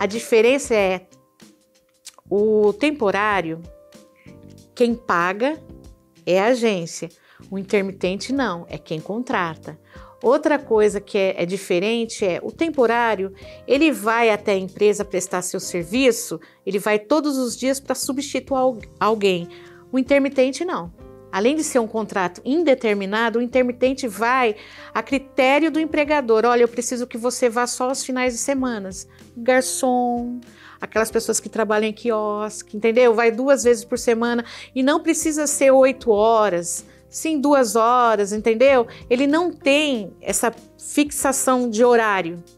A diferença é o temporário, quem paga é a agência, o intermitente não, é quem contrata. Outra coisa que é diferente é o temporário, ele vai até a empresa prestar seu serviço, ele vai todos os dias para substituir alguém. O intermitente não. Além de ser um contrato indeterminado, o intermitente vai a critério do empregador. Olha, eu preciso que você vá só aos finais de semana. Garçom, aquelas pessoas que trabalham em quiosque, entendeu? Vai 2 vezes por semana e não precisa ser 8 horas. Sim, 2 horas, entendeu? Ele não tem essa fixação de horário.